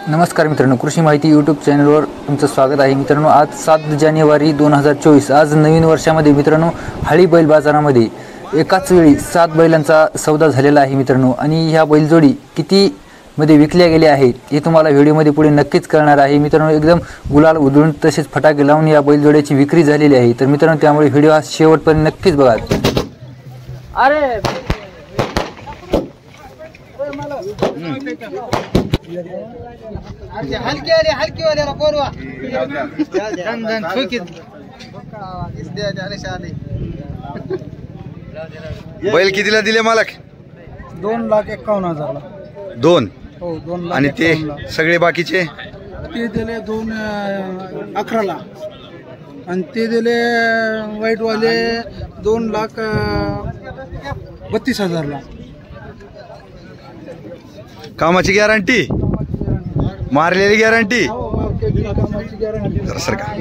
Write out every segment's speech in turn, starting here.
नमस्कार मित्रांनो, कृषी माहिती यूट्यूब चॅनलवर तुमचं स्वागत आहे। मित्रांनो, आज 7 जानेवारी 2024 आज नवीन वर्षामध्ये मित्रांनो हळी बैल बाजारामध्ये एकाच वेळी 7 बैलांचा सौदा झालेला आहे मित्रांनो। आणि ह्या बैलजोडी किती मध्ये विकल्या गेल्या आहेत हे तुम्हाला व्हिडिओमध्ये पुढे नक्कीच कळणार आहे मित्रांनो। एकदम गुलाल उधळून तसेच फटाके लावून या बैलजोड्याची विक्री झालेली आहे। तर मित्रांनो, त्यामुळे व्हिडिओ हा शेवटपर्यंत नक्कीच बघा। अरे हलकी वाले बोलवा बैल कितीला दिले मालक? 2,51,000 दोन। हो 2,51,000 आणि ते सगळे बाकीचे ते दिले 2,11,000 आणि ते दिले वाईटवाले 2,32,000 कामाची गॅरंटी, मारलेली गॅरंटी सर का?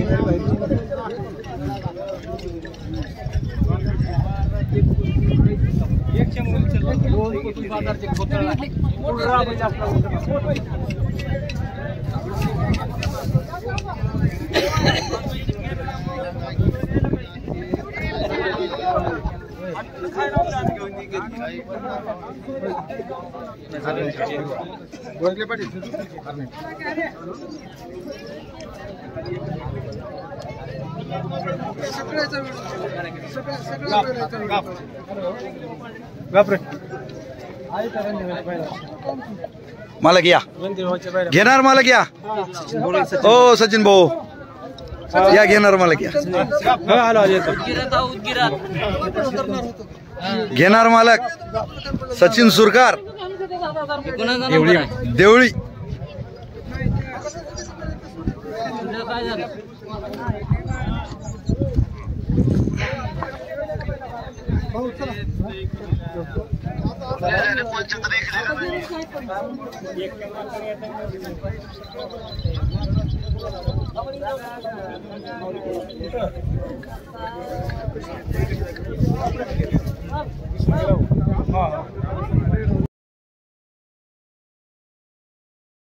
मालक या घेणार, मालक या। ओ सचिन भाऊ या, घेणार मालक या, घेणार मालक सचिन सुरकार देवळी।